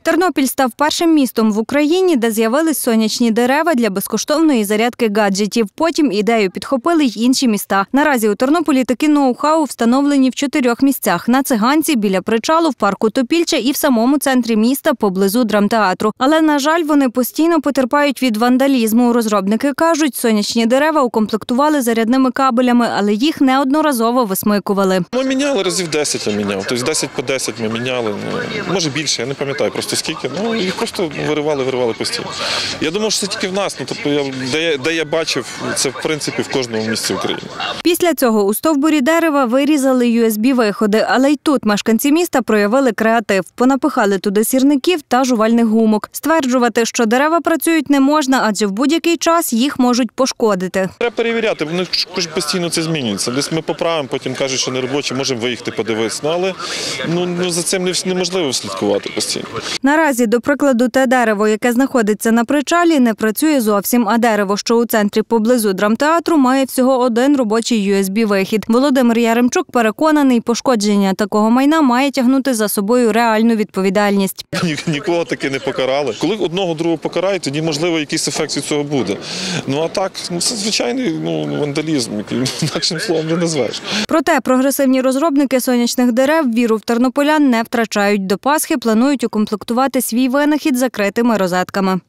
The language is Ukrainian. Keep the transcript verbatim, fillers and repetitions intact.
Тернопіль став першим містом в Україні, де з'явились сонячні дерева для безкоштовної зарядки гаджетів. Потім ідею підхопили й інші міста. Наразі у Тернополі такі ноу-хау встановлені в чотирьох місцях – на Циганці, біля причалу, в парку Топільча і в самому центрі міста поблизу драмтеатру. Але, на жаль, вони постійно потерпають від вандалізму. Розробники кажуть, сонячні дерева укомплектували зарядними кабелями, але їх неодноразово висмикували. Ми міняли разів десять, я міняв. Тобто десять по десять ми міняли. Ну, може більше, я не пам'ятаю просто скільки. Ну, їх просто виривали, виривали постійно. Я думав, що це тільки в нас. Ну, тобто, я, де, я, де я бачив, це в принципі в кожному місці України. Після цього у стовбурі дерева вирізали ю ес бі-виходи, але й тут мешканці міста проявили креатив. Понапихали туди сірників та жувальних гумок. Стверджувати, що дерева працюють, не можна, адже в будь-який час їх можуть пошкодити. Треба перевіряти, вони ж постійно це змінюється. Десь ми поправимо, потім кажуть, що не робочі, можемо виїхати подивитися. Ну, але ну, ну, за цим неможливо слідкувати постійно. Наразі, до прикладу, те дерево, яке знаходиться на причалі, не працює зовсім, а дерево, що у центрі поблизу драмтеатру, має всього один робочий ю ес бі-вихід. Володимир Яремчук переконаний, пошкодження такого майна має тягнути за собою реальну відповідальність. Ні, нікого таки не покарали. Коли одного другого покарають, тоді, можливо, якийсь ефект від цього буде. Ну, а так, ну, це звичайний ну, вандалізм, який інакшим словом не назвеш. Проте прогресивні розробники сонячних дерев віру в тернополян не втрачають. До Пасхи планують укомплектувати свій винахід закритими розетками.